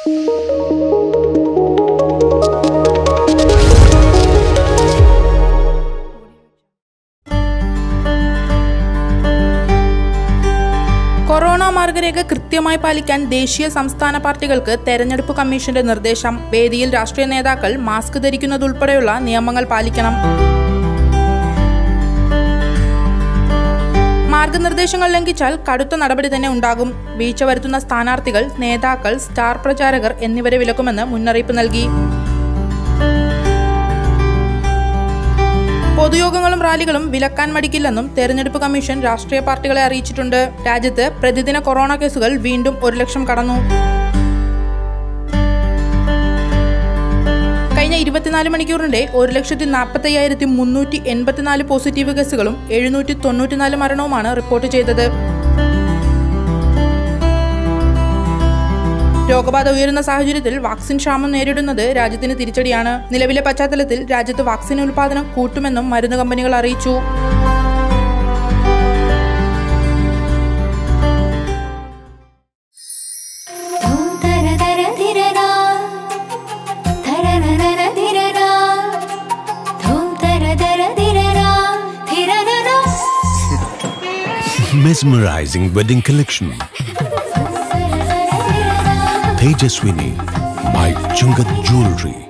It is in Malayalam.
കൊറോണ മാർഗരേഖ കൃത്യമായി പാലിക്കാൻ ദേശീയ സംസ്ഥാന പാർട്ടികൾക്ക് തെരഞ്ഞെടുപ്പ് കമ്മീഷന്റെ നിർദ്ദേശം. വേദിയിൽ രാഷ്ട്രീയ നേതാക്കൾ മാസ്ക് ധരിക്കുന്നതുൾപ്പെടെയുള്ള നിയമങ്ങൾ പാലിക്കണം. മാർഗനിർദ്ദേശങ്ങൾ ലംഘിച്ചാൽ കടുത്ത നടപടി തന്നെ ഉണ്ടാകും. വീഴ്ച വരുത്തുന്ന സ്ഥാനാർത്ഥികൾ, നേതാക്കൾ, സ്റ്റാർ പ്രചാരകർ എന്നിവരെ വിലക്കുമെന്ന് മുന്നറിയിപ്പ് നൽകി. പൊതുയോഗങ്ങളും റാലികളും വിലക്കാൻ മടിക്കില്ലെന്നും തെരഞ്ഞെടുപ്പ് കമ്മീഷൻ രാഷ്ട്രീയ പാർട്ടികളെ അറിയിച്ചിട്ടുണ്ട്. രാജ്യത്ത് പ്രതിദിന കൊറോണ കേസുകൾ വീണ്ടും 1 ലക്ഷം കടന്നു. കഴിഞ്ഞ 24 മണിക്കൂറിന്റെ 1,45,384 പോസിറ്റീവ് കേസുകളും 794 മരണവുമാണ് റിപ്പോർട്ട് ചെയ്തത്. രോഗബാധ ഉയരുന്ന സാഹചര്യത്തിൽ വാക്സിൻ ക്ഷാമം നേരിടുന്നത് രാജ്യത്തിന് തിരിച്ചടിയാണ്. നിലവിലെ പശ്ചാത്തലത്തിൽ രാജ്യത്ത് വാക്സിൻ ഉൽപാദനം കൂട്ടുമെന്നും മരുന്ന് കമ്പനികൾ അറിയിച്ചു. Mesmerizing wedding collection. Tejaswini by Chungat Jewelry.